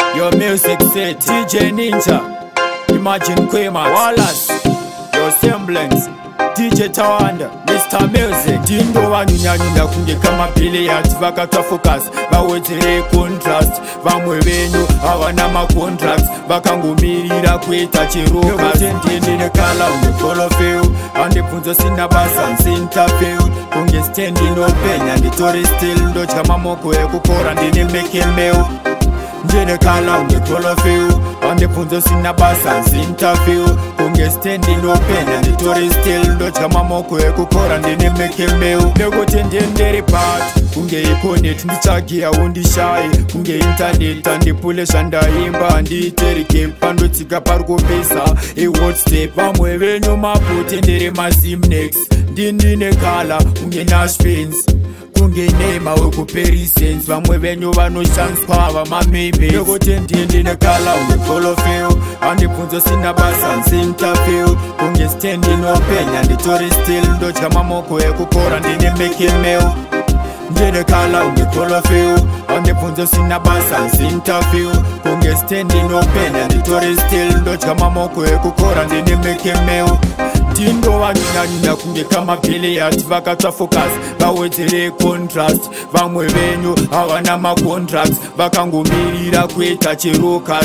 Your music set, DJ Ninja, Imagine Quema, Wallace, Your Semblance, DJ Tawanda, Mr. Music. Tindo wanyunyanyunda kunge kama pili yati vakatwa focus vawedzere contrast. Vamwe venyu havana macontracts vakangomirira kuita chirokas. Ndine kala undefolofeu andibvunzo sina basa nsinterview kunge standing open anditori still ndotya mamoko ekukora ndine mekemeu. Ndine kala undefolofeu andibvunzo sina basa nsinterview kunge standing open anditori still ndotya mamoko ekukora ndine mekemeu. Nekuti ndenderi part kunge iconnect ndichagia undishaye kunge internet andipule zvandaimba anditerike pandotsika parikupesa iwhatsapp. Vamwe venyu maputi ndiri masimnex ndine kala kunge nashpins kunge nema wekuperisens. Vamwe venyu vanoshanswa vamameme nekuti ndine kala undefolofeu andibvunzo sina basa nsinterview kunge standing open anditori still ndotya mamoko ekukora ndine mekemeu. Ndine kala undefolofeu andibvunzo sina basa nsinterview kunge standing open anditori still ndotya mamoko ekukora ndine mekemeu. Tindo wanyunyanyunya kunge kama pili yati vakatwa focus vawedzere contrast. Vamwe venyu havana macontracts vakangomirira kuita chirokas.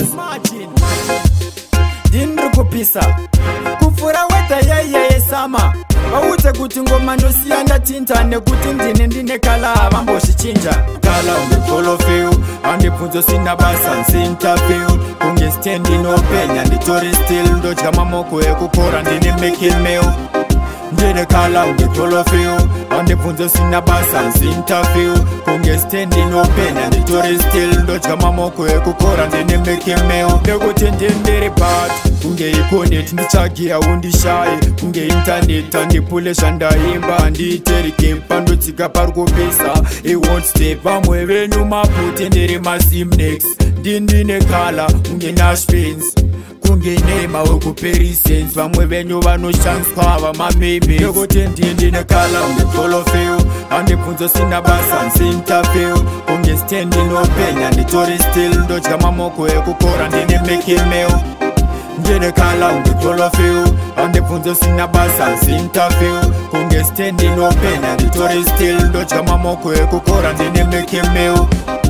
Ndiri kupisa kupfura weta yeyesama vaudze kuti ngoma ndosiya ndatinta nekuti ndine kala havambozvichinja. Kala undefolofeu andibvunzo sina basa nsinterview kunge standing open anditori still ndotya mamoko ekukora ndine mekemeu. Ndine kala undefolofeu andibvunzo sina basa nsinterview kunge standing open anditori still ndotya mamoko ekukora ndine mekemeu. Nekuti ndenderi part kunge iconnect ndichagia undishaye kunge internet andipule zvandaimba anditerike pandotsika parikupesa iwhatsapp. Vamwe venyu maputi ndiri masimnex ndine kala kunge nashpins kunge nema wekuperisens. Vamwe venyu vanoshanswa vamameme nekuti ndine kala undefolofeu andibvunzo sina basa nsinterview kunge standing open anditori still ndotya mamoko ekukora ndine mekemeu. Ndine kala undefolofeu andibvunzo sina basa nsinterview kunge standing open anditori still ndotya mamoko ekukora ndine mekemeu.